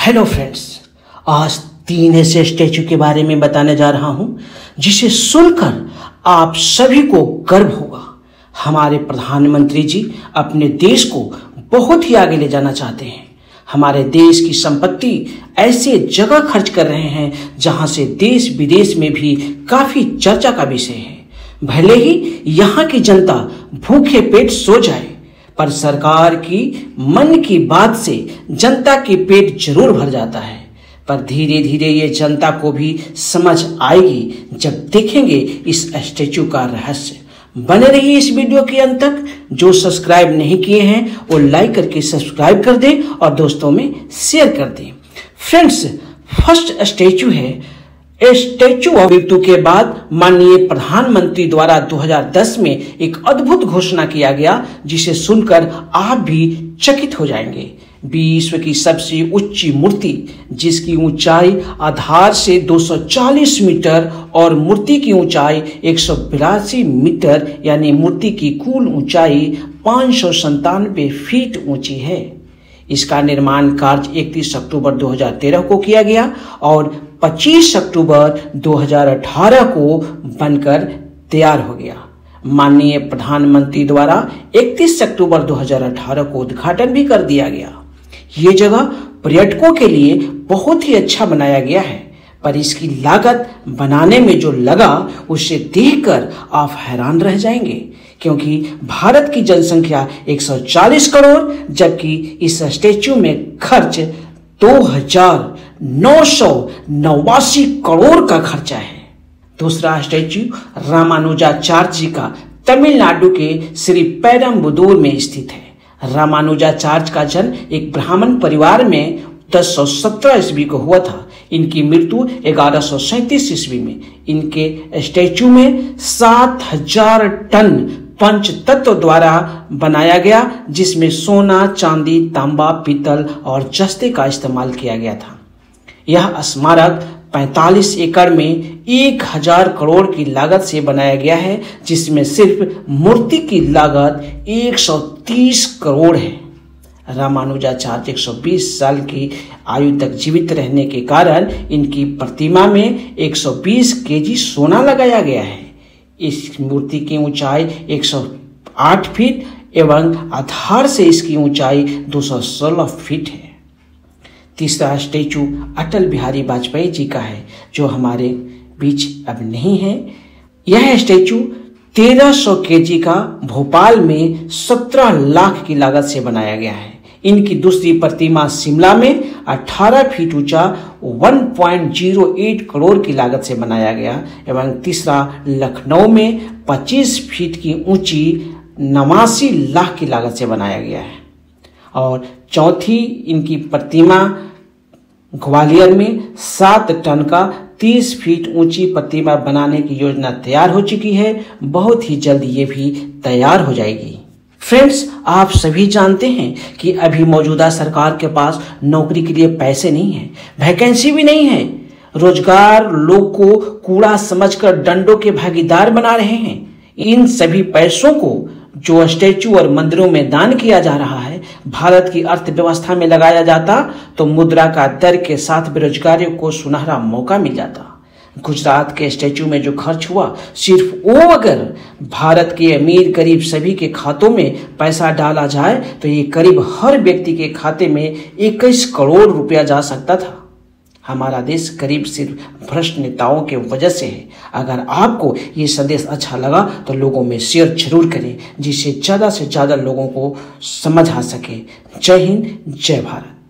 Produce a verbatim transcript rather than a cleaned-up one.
Hello friends, आज तीन ऐसे स्टैचू के बारे में बताने जा रहा हूं जिसे सुनकर आप सभी को गर्व होगा। हमारे प्रधानमंत्री जी अपने देश को बहुत ही आगे ले जाना चाहते हैं। हमारे देश की संपत्ति ऐसे जगह खर्च कर रहे हैं जहां से देश विदेश में भी काफी चर्चा का विषय है। भले ही यहाँ की जनता भूखे पेट सो जाए, पर सरकार की मन की बात से जनता के पेट जरूर भर जाता है। पर धीरे धीरे ये जनता को भी समझ आएगी जब देखेंगे इस स्टैचू का रहस्य। बने रहिए इस वीडियो के अंत तक। जो सब्सक्राइब नहीं किए हैं वो लाइक करके सब्सक्राइब कर दें और दोस्तों में शेयर कर दें। फ्रेंड्स, फर्स्ट स्टैचू है स्टैचू ऑफ यूनिटी के बाद माननीय प्रधानमंत्री द्वारा दो हज़ार दस में एक अद्भुत घोषणा किया गया जिसे सुनकर आप भी चकित हो जाएंगे। विश्व की सबसे ऊंची मूर्ति जिसकी ऊंचाई आधार से दो सौ चालीस मीटर और मूर्ति की ऊंचाई एक सौ बिरासी मीटर यानी मूर्ति की कुल ऊंचाई पाँच सौ संतानवे फीट ऊंची है। इसका निर्माण कार्य इकतीस अक्टूबर दो हज़ार तेरह को किया गया और पच्चीस अक्टूबर दो हज़ार अठारह को बनकर तैयार हो गया। माननीय प्रधानमंत्री द्वारा इकतीस अक्टूबर दो हज़ार अठारह को उद्घाटन भी कर दिया गया। ये जगह पर्यटकों के लिए बहुत ही अच्छा बनाया गया है, पर इसकी लागत बनाने में जो लगा उसे देखकर आप हैरान रह जाएंगे, क्योंकि भारत की जनसंख्या एक सौ चालीस करोड़ जबकि इस स्टैचू में खर्च दो हजार नौ सौ नवासी करोड़ का खर्चा है। दूसरा स्टैचू रामानुजाचार्य जी का तमिलनाडु के श्री पेरम्बदूर में स्थित है। रामानुजाचार्य का जन्म एक ब्राह्मण परिवार में दस सौ सत्रह ईस्वी को हुआ था। इनकी मृत्यु ग्यारह सौ सैंतीस ईस्वी में। इनके स्टैचू में सात हजार टन पंच तत्व द्वारा बनाया गया, जिसमें सोना, चांदी, तांबा, पीतल और जस्ते का इस्तेमाल किया गया था। यह स्मारक पैंतालीस एकड़ में एक हजार करोड़ की लागत से बनाया गया है, जिसमें सिर्फ मूर्ति की लागत एक सौ तीस करोड़ है। रामानुजाचार्य एक सौ बीस साल की आयु तक जीवित रहने के कारण इनकी प्रतिमा में एक सौ बीस केजी सोना लगाया गया है। इस मूर्ति की ऊंचाई एक सौ आठ फीट एवं आधार से इसकी ऊंचाई दो सौ सोलह फीट है। तीसरा स्टैचू अटल बिहारी वाजपेयी जी का है, जो हमारे बीच अब नहीं है। यह स्टैचू तेरह सौ केजी का भोपाल में सत्रह लाख की लागत से बनाया गया है। इनकी दूसरी प्रतिमा शिमला में अठारह फीट ऊंचा एक पॉइंट शून्य आठ करोड़ की लागत से बनाया गया एवं तीसरा लखनऊ में पच्चीस फीट की ऊंची नवासी लाख की लागत से बनाया गया है। और चौथी इनकी प्रतिमा ग्वालियर में सात टन का तीस फीट ऊंची प्रतिमा बनाने की योजना तैयार हो चुकी है। बहुत ही जल्द ये भी तैयार हो जाएगी। फ्रेंड्स, आप सभी जानते हैं कि अभी मौजूदा सरकार के पास नौकरी के लिए पैसे नहीं है, वैकेंसी भी नहीं है। रोजगार लोग को कूड़ा समझकर डंडों के भागीदार बना रहे हैं। इन सभी पैसों को जो स्टैचू और मंदिरों में दान किया जा रहा है, भारत की अर्थव्यवस्था में लगाया जाता तो मुद्रा का दर के साथ बेरोजगारियों को सुनहरा मौका मिल जाता। गुजरात के स्टैचू में जो खर्च हुआ, सिर्फ वो अगर भारत के अमीर गरीब सभी के खातों में पैसा डाला जाए तो ये करीब हर व्यक्ति के खाते में इक्कीस करोड़ रुपया जा सकता था। हमारा देश करीब सिर्फ भ्रष्ट नेताओं के वजह से है। अगर आपको ये संदेश अच्छा लगा तो लोगों में शेयर जरूर करें, जिससे ज़्यादा से ज़्यादा लोगों को समझ आ सके। जय हिंद, जय भारत।